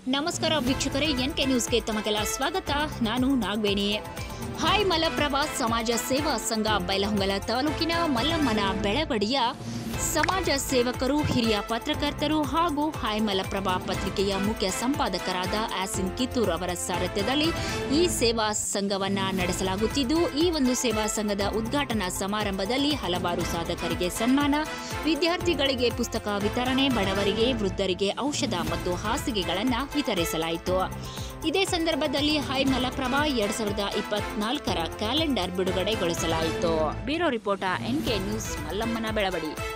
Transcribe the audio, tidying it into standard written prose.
ನಮಸ್ಕಾರ ವೀಕ್ಷಕರೇ, ಎನ್ಕೆ ನ್ಯೂಸ್ಗೆ ತಮಗೆಲ್ಲ ಸ್ವಾಗತ. ನಾನು ನಾಗವೇಣಿ. ಹಾಯ್ ಮಲಪ್ರಭಾ ಸಮಾಜ ಸೇವಾ ಸಂಘ ಬೈಲಹೊಂಗಲ ತಾಲೂಕಿನ ಮಲ್ಲಮ್ಮನ ಬೆಳವಡಿಯ ಸಮಾಜ ಸೇವಕರು, ಹಿರಿಯ ಪತ್ರಕರ್ತರು ಹಾಗೂ ಹಾಯ್ ಮಲಪ್ರಭಾ ಪತ್ರಿಕೆಯ ಮುಖ್ಯ ಸಂಪಾದಕರಾದ ಆಸಿನ್ ಕಿತ್ತೂರ್ ಅವರ ಸಾರಥ್ಯದಲ್ಲಿ ಈ ಸೇವಾ ಸಂಘವನ್ನ ನಡೆಸಲಾಗುತ್ತಿದ್ದು, ಈ ಒಂದು ಸೇವಾ ಸಂಘದ ಉದ್ಘಾಟನಾ ಸಮಾರಂಭದಲ್ಲಿ ಹಲವಾರು ಸಾಧಕರಿಗೆ ಸನ್ಮಾನ, ವಿದ್ಯಾರ್ಥಿಗಳಿಗೆ ಪುಸ್ತಕ ವಿತರಣೆ, ಬಡವರಿಗೆ, ವೃದ್ಧರಿಗೆ ಔಷಧ ಮತ್ತು ಹಾಸಿಗೆಗಳನ್ನು ವಿತರಿಸಲಾಯಿತು. ಇದೇ ಸಂದರ್ಭದಲ್ಲಿ ಹಾಯ್ ಮಲಪ್ರಭಾ 2024ರ ಕ್ಯಾಲೆಂಡರ್ ಬಿಡುಗಡೆಗೊಳಿಸಲಾಯಿತು. ಬ್ಯೂರೋ ರಿಪೋರ್ಟರ್ ಎನ್ಕೆ ನ್ಯೂಸ್, ಮಲ್ಲಮ್ಮನ ಬೆಳವಡಿ.